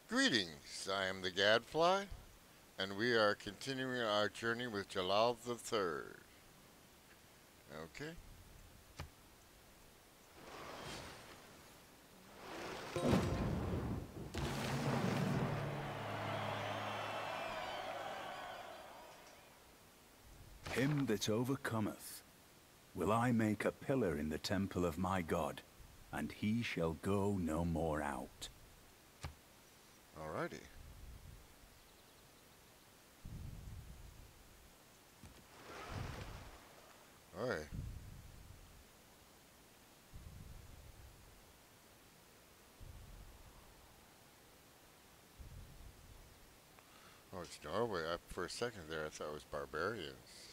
Greetings, I am the Gadfly, and we are continuing our journey with Joao III. Okay. Him that overcometh will I make a pillar in the temple of my God, and he shall go no more out. Alrighty. Alright. Oh, it's Norway. For a second there, I thought it was barbarians.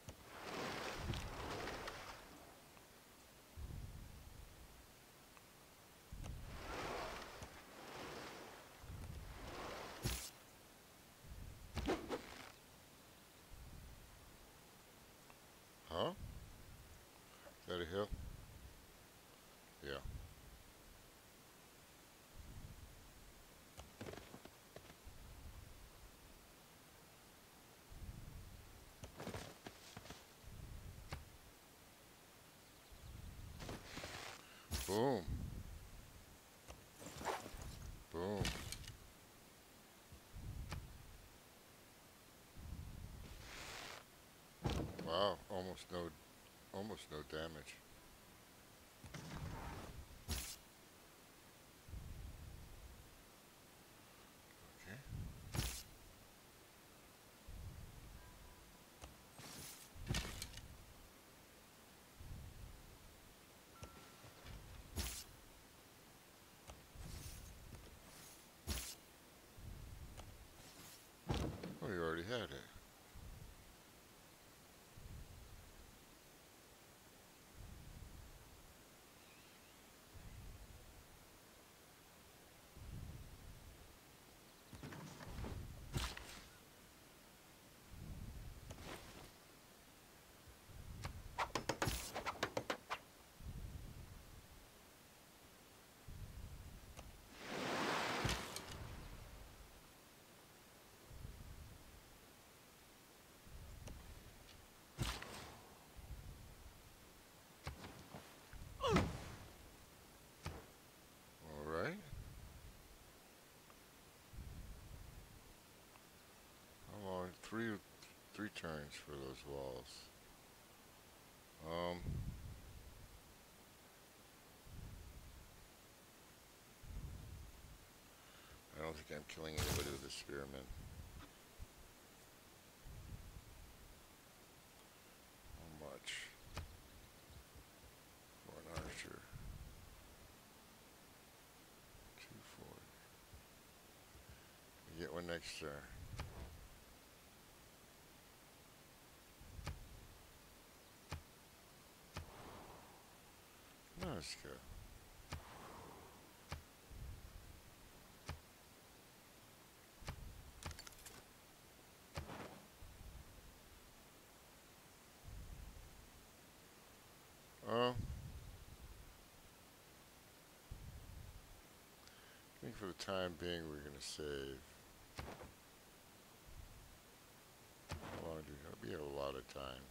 Huh? Is that a hill? Yeah. Boom. Boom. Wow. Almost no damage. Okay. Oh, you already had it. Alright. How long? Three turns for those walls. Um. I don't think I'm killing anybody with a spearman. How much? For an archer. 240. You get one next turn. No, it's good. I think for the time being we're gonna save. How long do we have? We have a lot of time.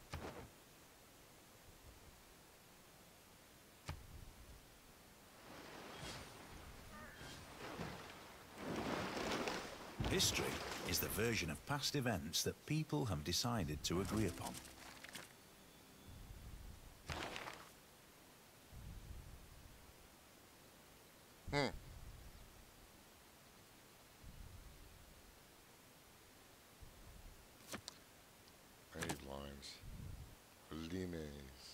History is the version of past events that people have decided to agree upon. Hmm. I need limes. Limes.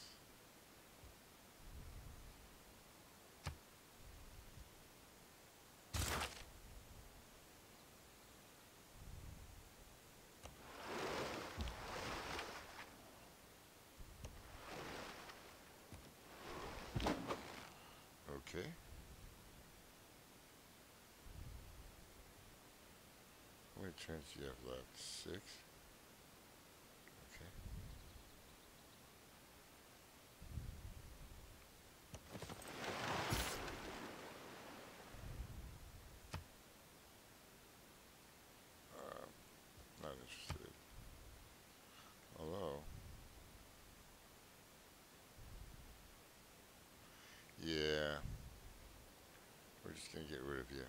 Okay. How many turns do you have left? 6? Okay. gonna get rid of you.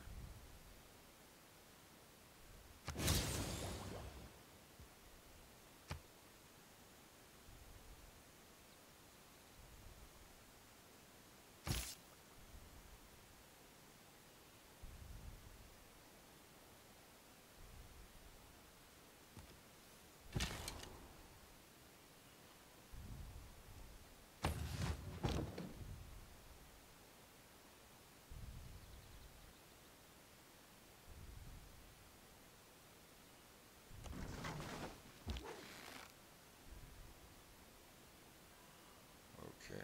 Okay.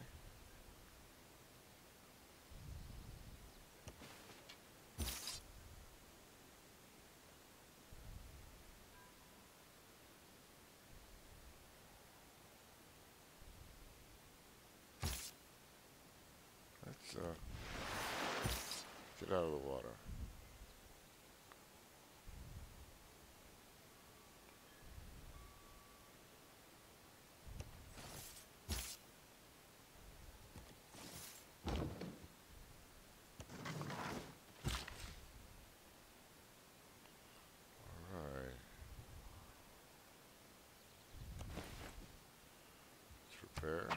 Let's get out of the water. Alright. Let's repair.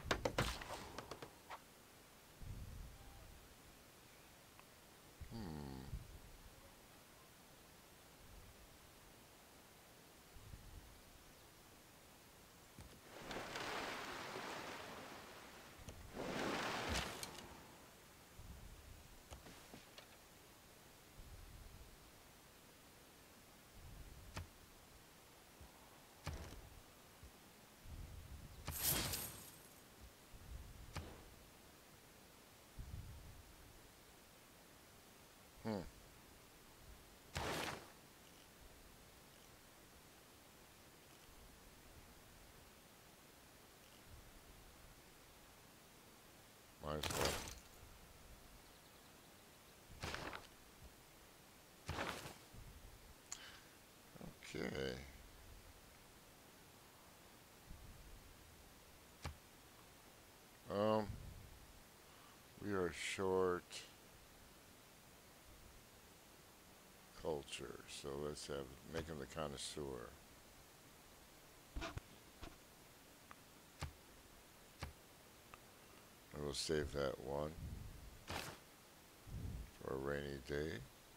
Might as well. Okay. We are short culture, so let's make him the connoisseur. And we'll save that one for a rainy day.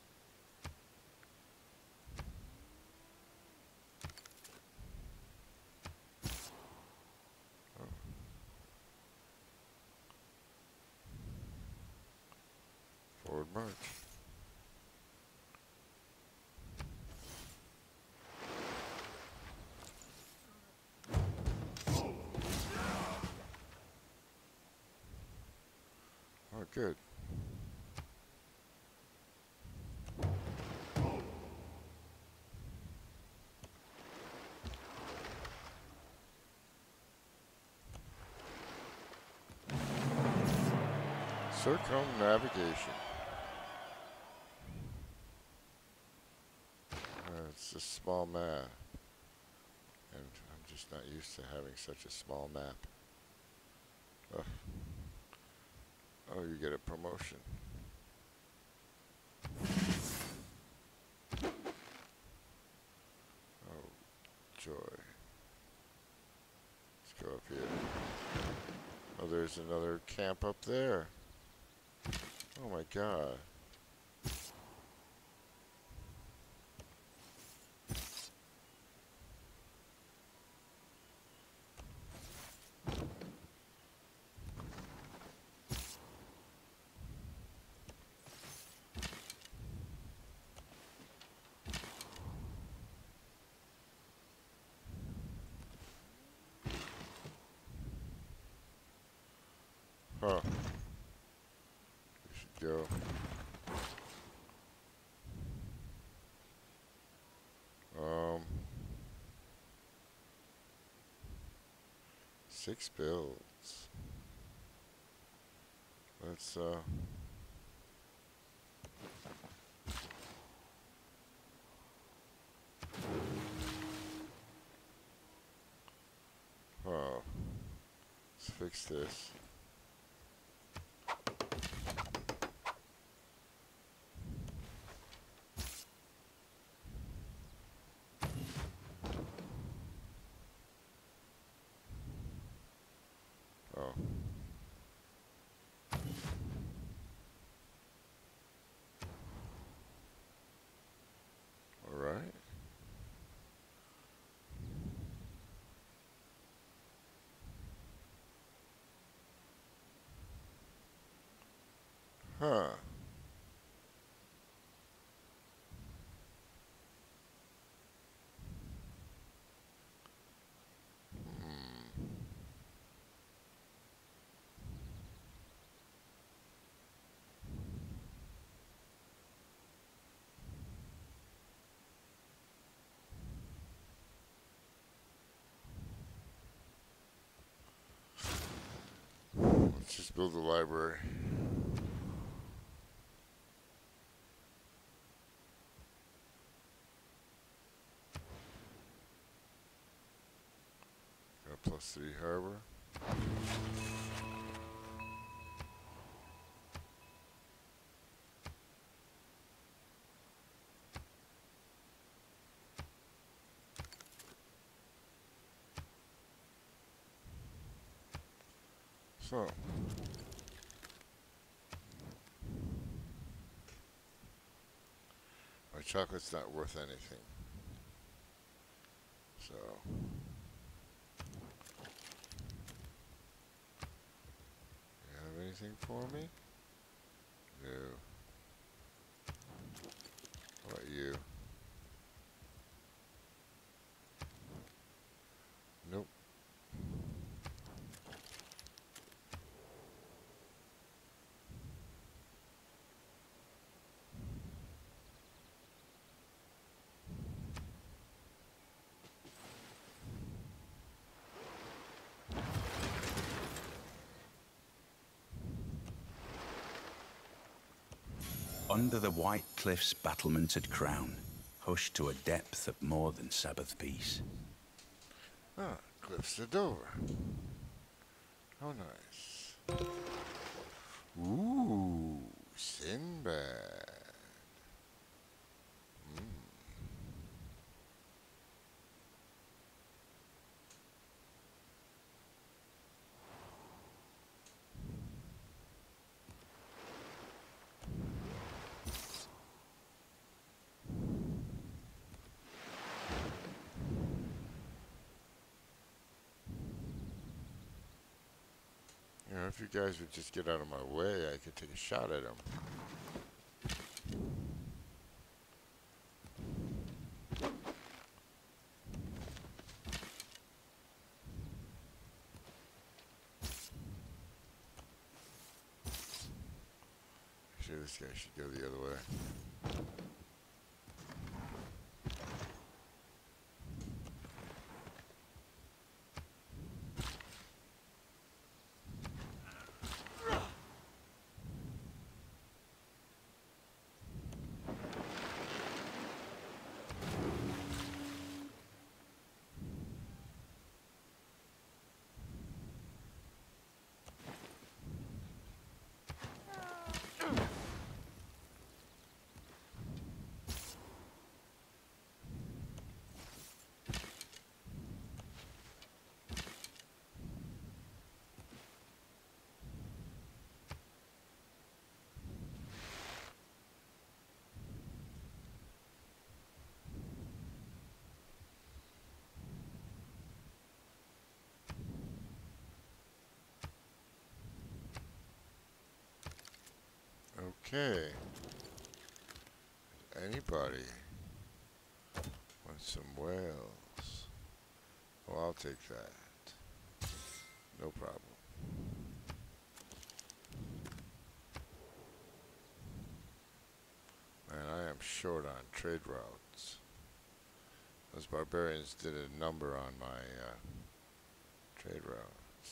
Oh. Forward march. Oh, good. Circumnavigation. It's a small map, and I'm just not used to having such a small map. Ugh. Oh, you get a promotion. Oh, joy. Let's go up here. Oh, there's another camp up there. Oh my god. Huh. We should go. Um, 6 builds. Let's oh, let's fix this. Huh. Let's just build a library. Got a +3 harbor. So, my chocolate's not worth anything. So, you have anything for me? No. How about you? Nope. Under the white cliff's battlemented crown, hushed to a depth of more than Sabbath peace. Ah, cliffs of Dover. How nice. Ooh, Sinbad. You know, if you guys would just get out of my way, I could take a shot at him. Actually, this guy should go the other way. Okay. Anybody want some whales? Oh, I'll take that. No problem. Man, I am short on trade routes. Those barbarians did a number on my trade routes.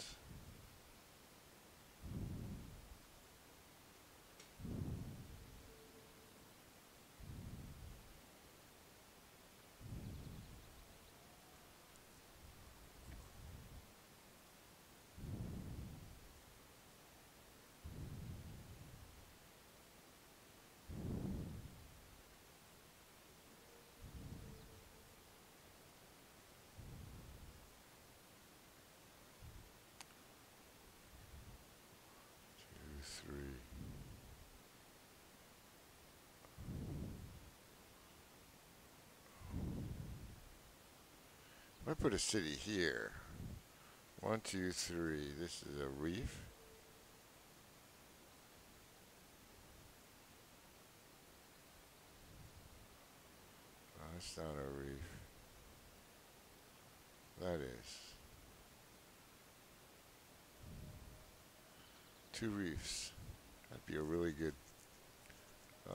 Three. I put a city here. 1, 2, 3. This is a reef. That's not a reef. That is. 2 reefs. That'd be a really good 1,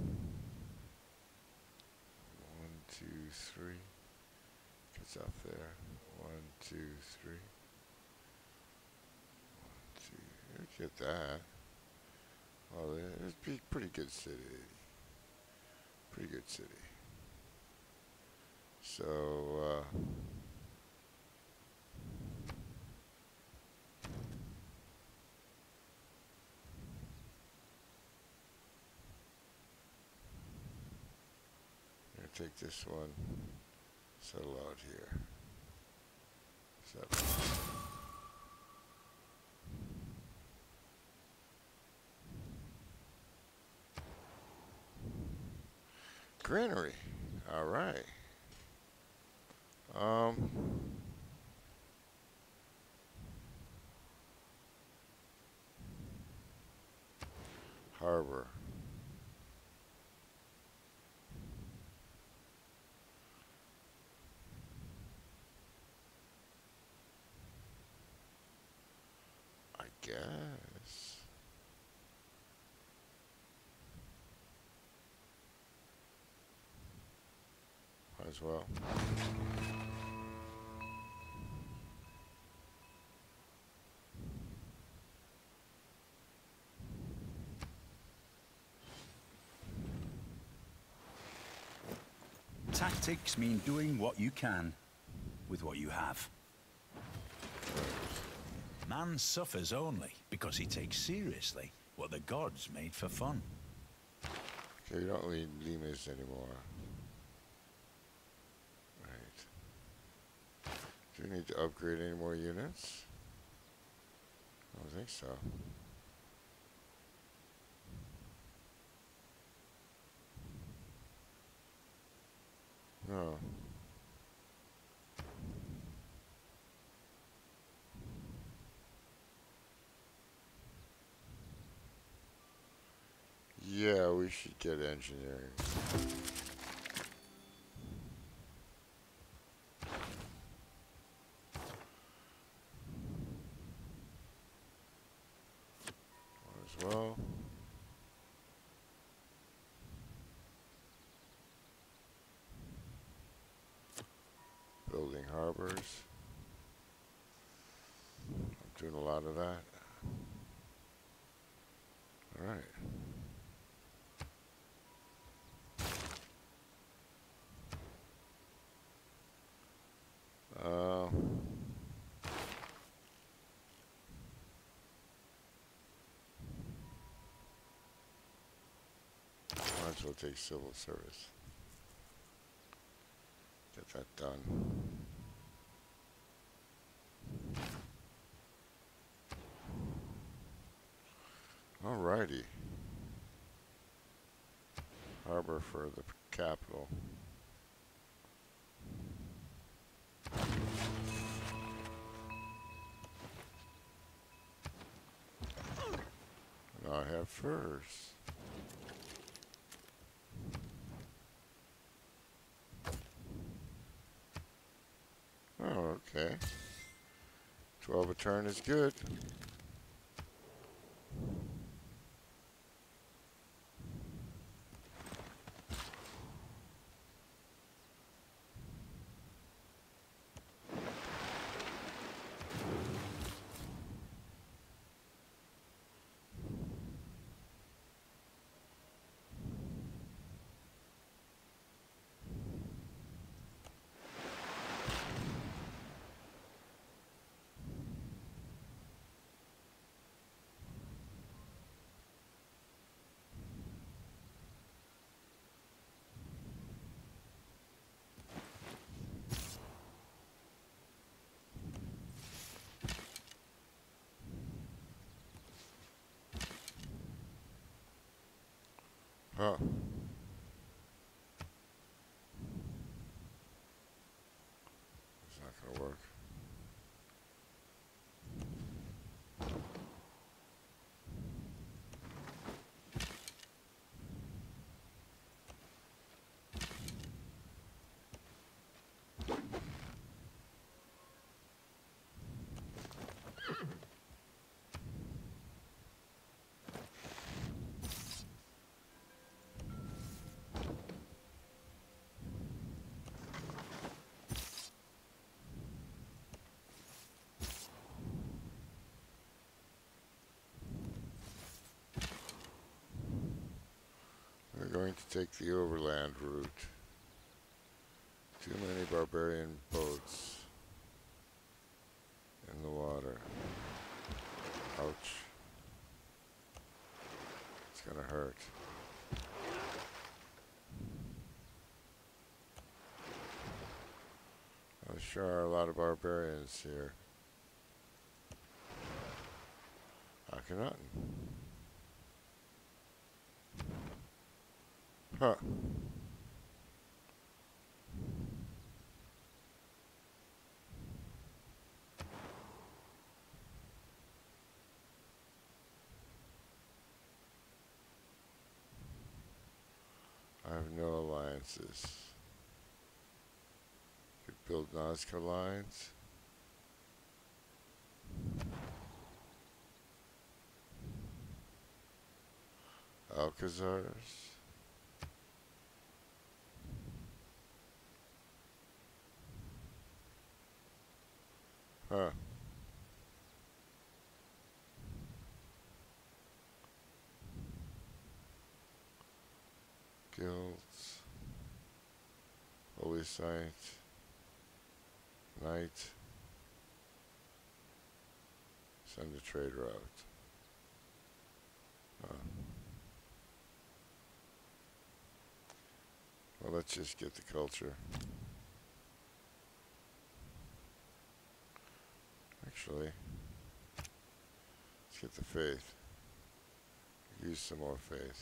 2, 3. Gets up there. 1, 2, 3. 1, 2. Get that. Well, it'd be a pretty good city. Pretty good city. So, take this one, settle out here. Settle. Granary. All right. Harbor. I guess. Might as well. Tactics mean doing what you can with what you have. Man suffers only because he takes seriously what the gods made for fun. Okay, you don't need lemurs anymore. Right. Do you need to upgrade any more units? I don't think so. No. Yeah, we should get engineering. As well. Building harbors. I'm doing a lot of that. All right. Might as well take civil service. Get that done. Alrighty. Harbor for the capital. And I have furs. Oh, okay. 12 a turn is good. Huh. It's not gonna work. going to take the overland route. Too many barbarian boats in the water. Ouch. It's gonna hurt. There sure are a lot of barbarians here. Akhenaten. Huh. I have no alliances. Could build Nazca lines. Alcazars. Huh. Guilds. Holy Site. Knight. Send a trade route. Huh. Well, let's just get the culture. Actually, let's get the faith. Use some more faith.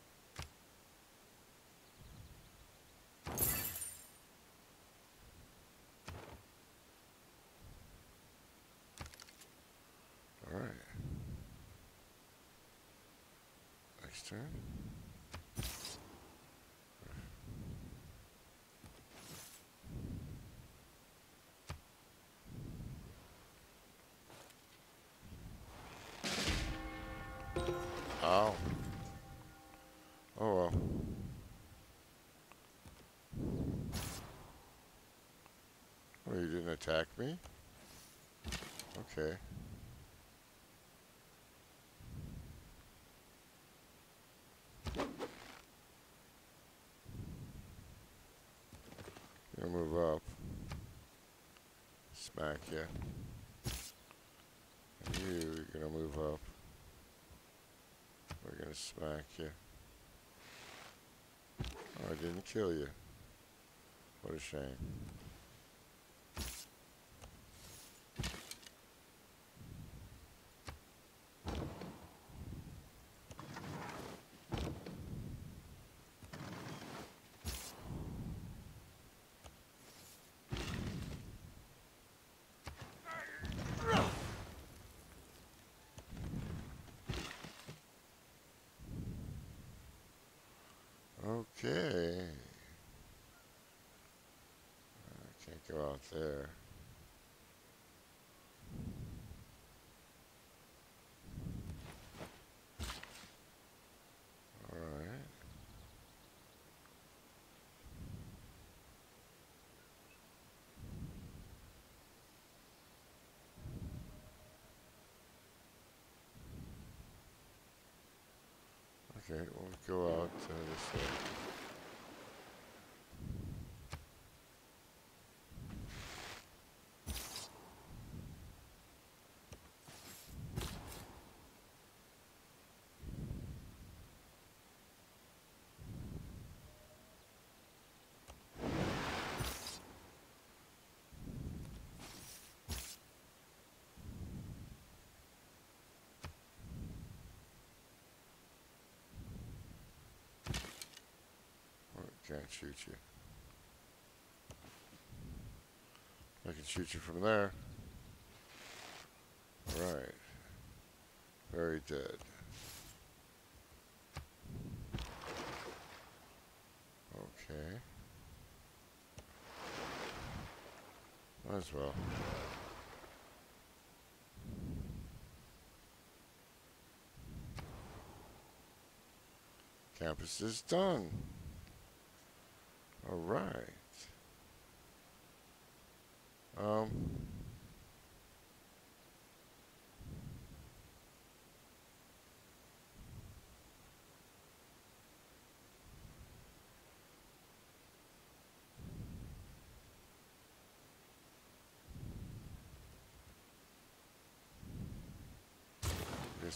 All right. Next turn. Oh. Oh well. Oh, you didn't attack me? Okay. You're gonna move up. Smack ya. And you're gonna move up. We're gonna smack you. Oh, I didn't kill you. What a shame. Okay. I can't go out there. Alright. Okay, we'll go out this way. Can't shoot you. I can shoot you from there. Right. Very dead. Okay. Might as well. Campus is done. All right.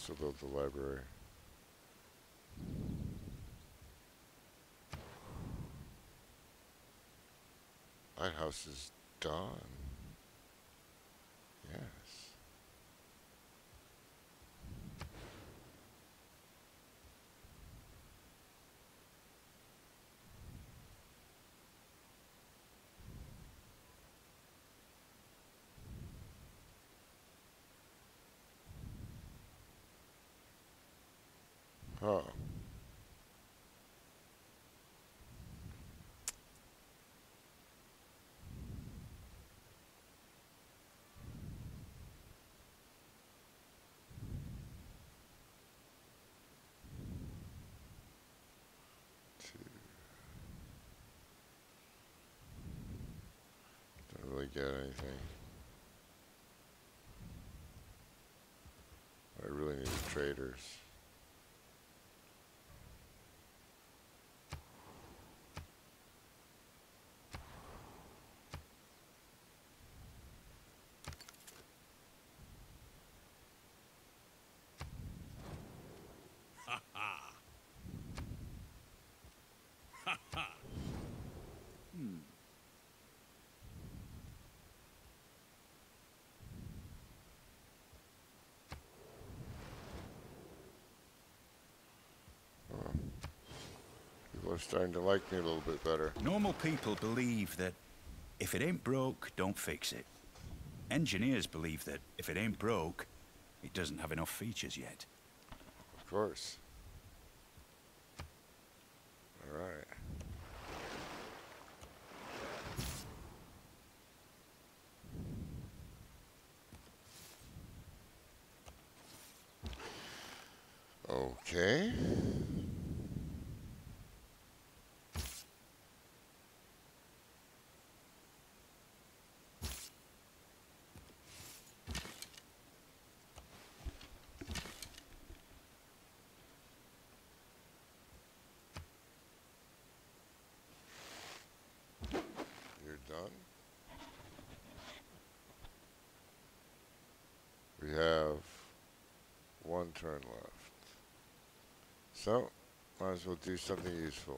also build the library. Lighthouse is done. Yes. Huh. Don't really get anything. I really need traders. People are starting to like me a little bit better. Normal people believe that if it ain't broke, don't fix it. Engineers believe that if it ain't broke, it doesn't have enough features yet. Of course. All right. Okay. You're done. We have one turn left. So, might as well do something useful.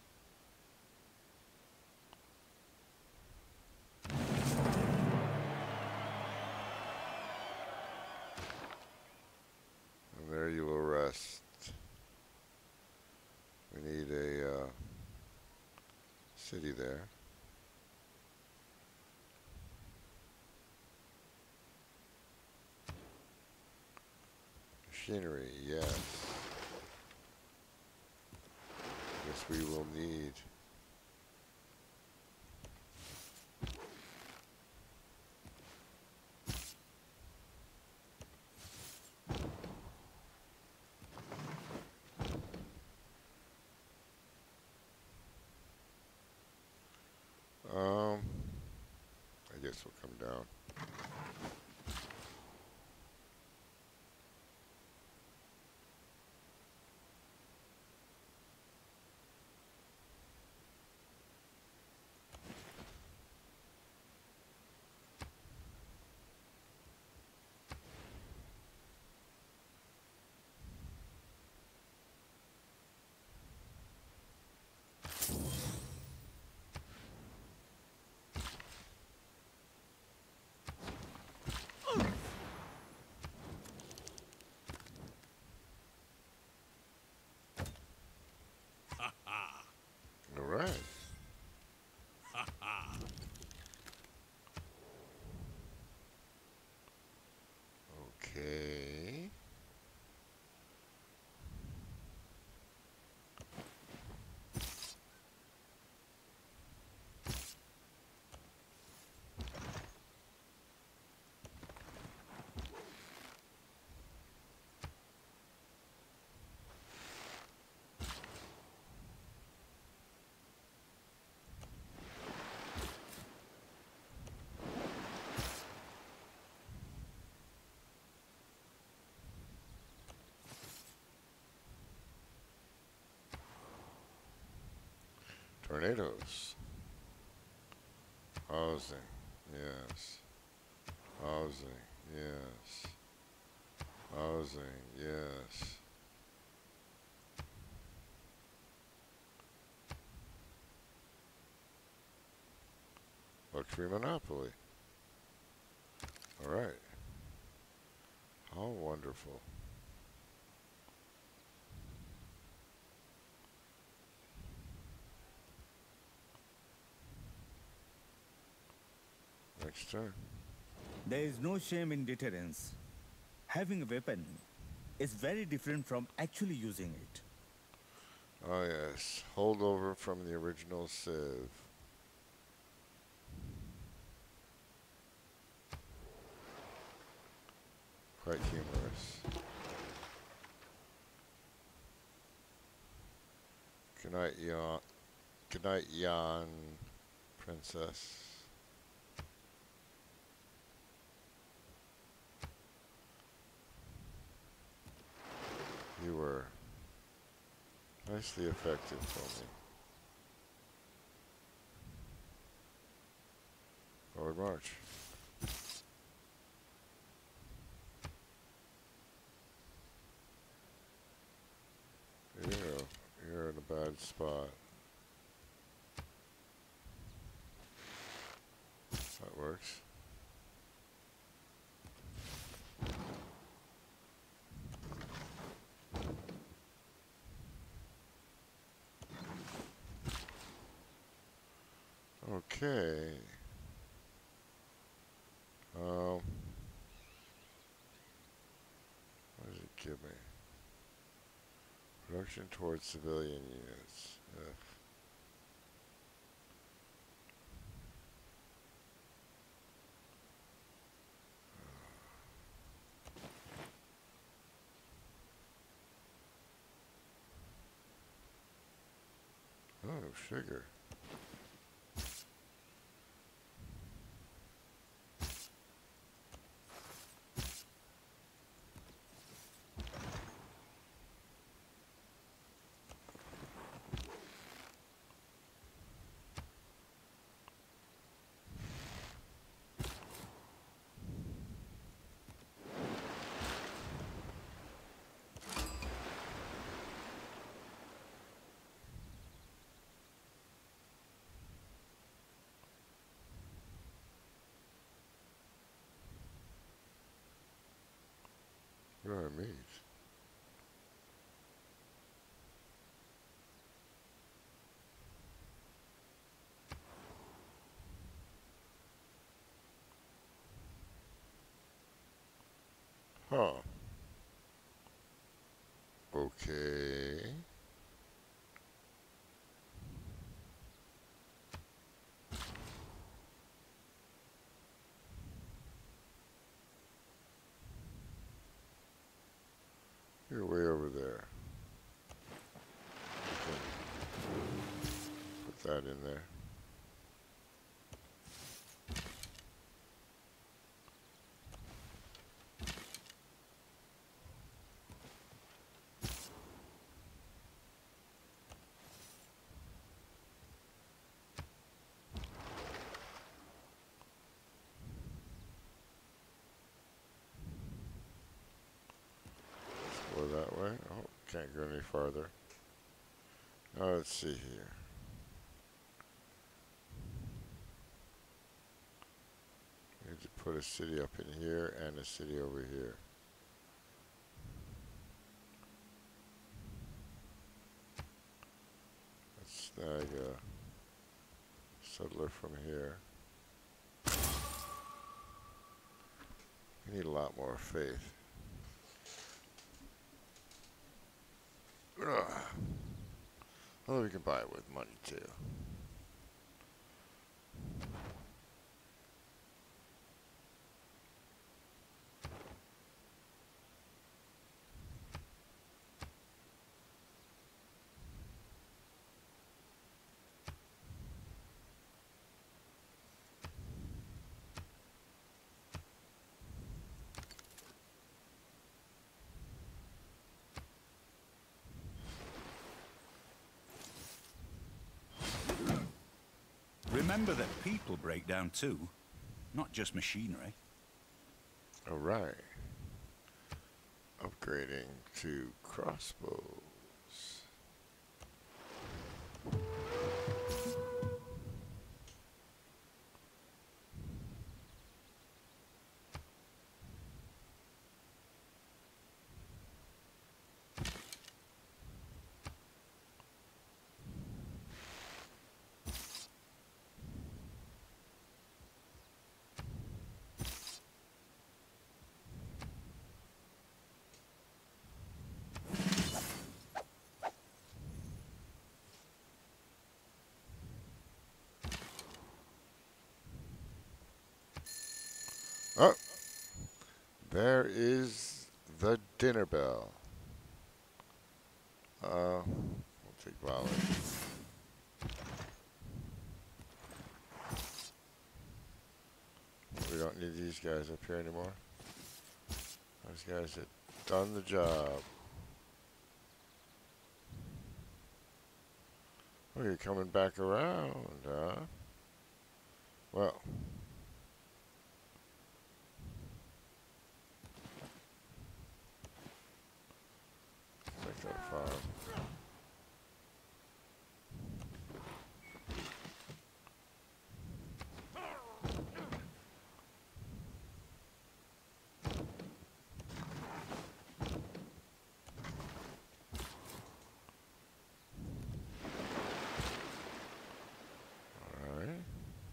And there you will rest. We need a city there. Machinery, yes. Yes, we will need. I guess we'll come down. All right. Okay. Tornadoes. Housing. Yes. Housing. Yes. Housing, yes. Luxury monopoly. All right. How wonderful. Next turn. There is no shame in deterrence. Having a weapon is very different from actually using it. Oh yes, holdover from the original Civ. Quite humorous. Good night, Jan. Good night, Jan, princess. You were nicely effective for me. Forward march. You're in a bad spot. That works. Okay. What does it give me? Production towards civilian units. Ugh. Oh, sugar. What do I mean? Huh. Okay. You're way over there. Put that in there. Go that way. Oh, can't go any farther. Now let's see here. Need to put a city up in here and a city over here. Let's snag a settler from here. We need a lot more faith. Ugh. Although we can buy it with money too. Remember that people break down too, not just machinery. All right. upgrading to crossbows. Oh, there is the dinner bell. We'll take volley. We don't need these guys up here anymore. Those guys have done the job. Oh, you're coming back around, huh? Well. Take that farm. Alright.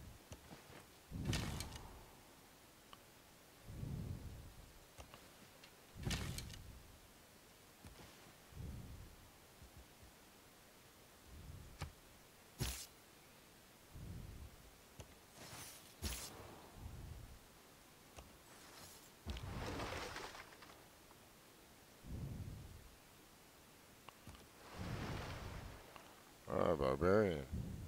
Ah, barbarian.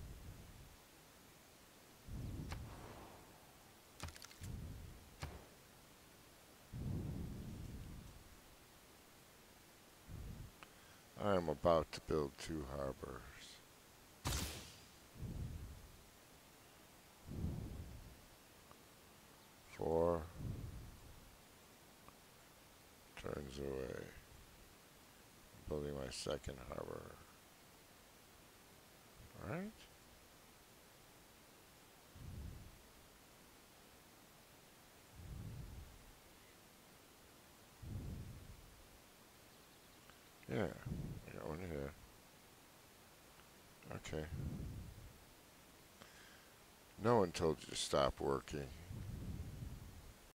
I am about to build 2 harbors. 4 turns away. Building my 2nd harbor. Alright. Yeah, I got one here. Okay. No one told you to stop working.